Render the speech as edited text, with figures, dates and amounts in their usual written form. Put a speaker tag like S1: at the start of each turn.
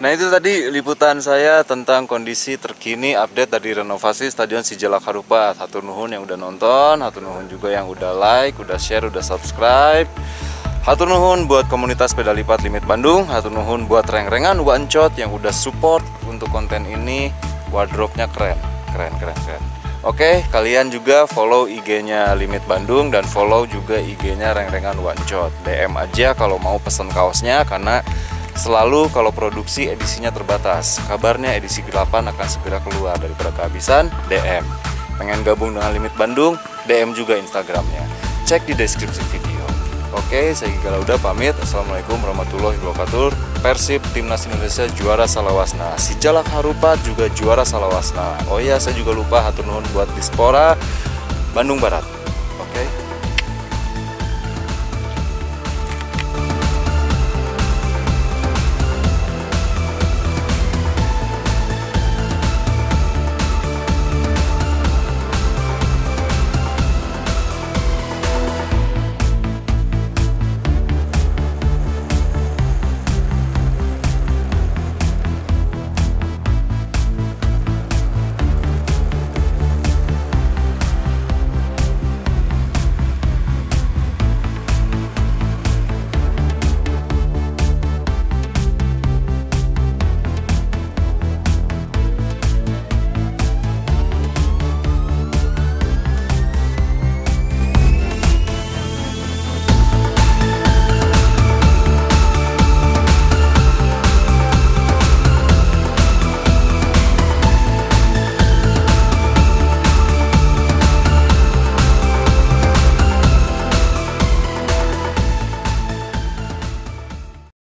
S1: Nah itu tadi liputan saya tentang kondisi terkini update dari renovasi Stadion Sijalak Harupat. Hatur nuhun yang udah nonton, hatur nuhun juga yang udah like, udah share, udah subscribe. Hatur nuhun buat komunitas sepeda lipat Limit Bandung. Hatur nuhun buat reng-rengan Wancot yang udah support untuk konten ini. Wardrobe-nya keren. Oke, kalian juga follow IG-nya Limit Bandung dan follow juga IG-nya reng-rengan Wancot. DM aja kalau mau pesen kaosnya karena selalu kalau produksi edisinya terbatas. Kabarnya edisi 8 akan segera keluar. Daripada kehabisan, DM. Pengen gabung dengan Limit Bandung, DM juga Instagramnya. Cek di deskripsi video. Oke, saya Giga Lauda pamit. Assalamualaikum warahmatullahi wabarakatuh. Persib Timnas Indonesia juara Salawasna. Sijalak Harupat juga juara Salawasna. Oh iya, saya juga lupa hatur nuhun buat Dispora Bandung Barat.